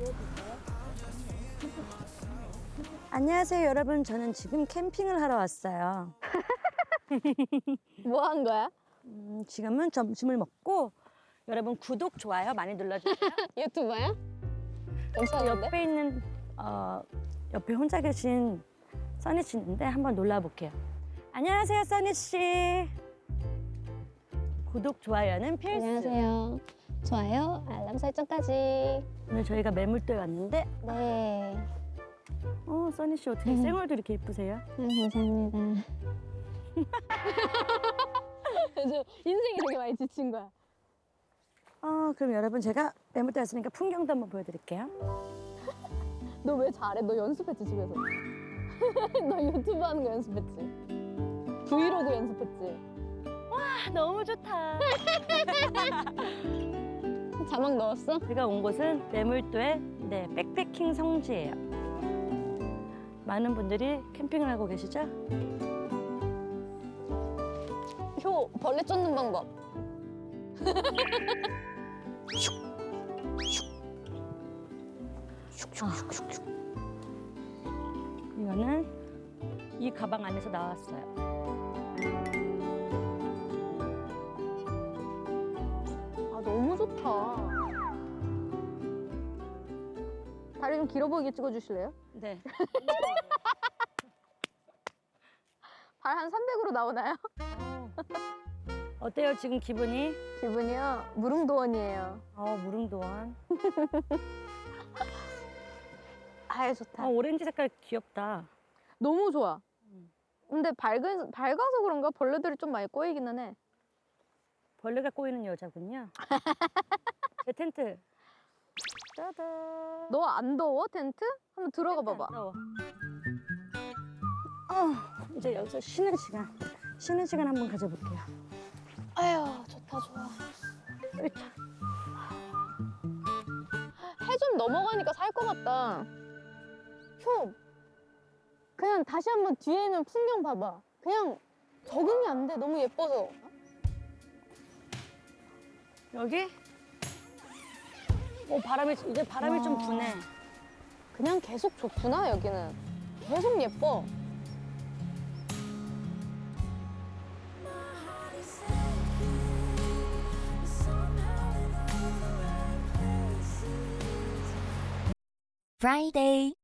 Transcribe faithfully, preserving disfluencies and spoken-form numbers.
안녕하세요 여러분. 저는 지금 캠핑을 하러 왔어요. 뭐 한 거야? 음, 지금은 점심을 먹고 여러분 구독, 좋아요 많이 눌러주세요. 유튜버야? 괜찮은데? 옆에 있는 어, 옆에 혼자 계신 써니 씨 있는데 한번 놀라 볼게요. 안녕하세요 써니 씨. 구독, 좋아요는 필수. 안녕하세요. 좋아요, 알람 설정까지. 오늘 저희가 매물도에 왔는데 네. 어 써니 씨 어떻게 음. 쌩얼도 이렇게 예쁘세요? 아, 감사합니다. 저 인생이 되게 많이 지친 거야. 어 그럼 여러분 제가 매물도에 왔으니까 풍경도 한번 보여드릴게요. 너 왜 잘해? 너 연습했지, 집에서? 너 유튜브 하는 거 연습했지? 브이로그 연습했지? 아, 너무 좋다. 자막 넣었어? 제가 온 곳은 매물도의 네, 백패킹 성지예요. 많은 분들이 캠핑을 하고 계시죠? 효, 벌레 쫓는 방법. 이거는 이 가방 안에서 나왔어요. 아, 너무 좋다. 다리 좀 길어 보이게 찍어주실래요? 네. 발 한 삼백으로 나오나요? 어때요 지금 기분이? 기분이요? 무릉도원이에요. 어 무릉도원. 아유, 좋다. 어, 오렌지 색깔 귀엽다. 너무 좋아. 음. 근데 밝은, 밝아서 그런가 벌레들이 좀 많이 꼬이기는 해. 벌레가 꼬이는 여자군요. 제 텐트. 짜잔. 너 안 더워, 텐트? 한번 들어가 봐봐. 더워. 어, 이제 여기서 쉬는 시간. 쉬는 시간 한번 가져볼게요. 아유, 좋다, 좋아. 으차. 해 좀 넘어가니까 살 것 같다. 효, 그냥 다시 한번 뒤에 있는 풍경 봐봐. 그냥 적응이 안 돼, 너무 예뻐서. 여기? 오 바람이 이제 바람이 와. 좀 부네. 그냥 계속 좋구나, 여기는. 계속 예뻐. Friday.